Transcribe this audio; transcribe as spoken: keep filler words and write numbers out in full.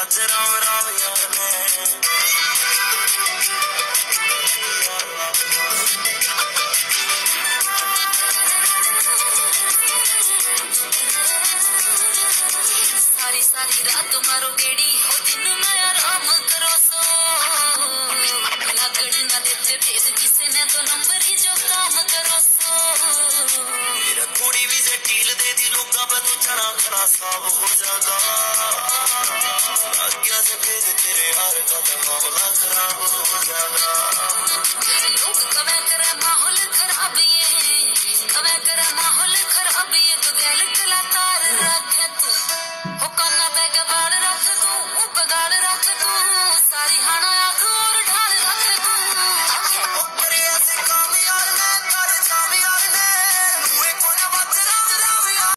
आज राम राम यार ने सारी सारी रात मारो गेड़ी हो दिन में आराम करो सो लगड़ ना देते तेज किसी ने तो नंबर ही जो काम करो सो मेरा थोड़ी भी से ढील दे दी लोगा पे तू चना खरा साफ हो जाएगा आज्ञा से भेज तेरे यार का तो मामला खराब हो जाएगा लोग कवे करे माहौल खराब ये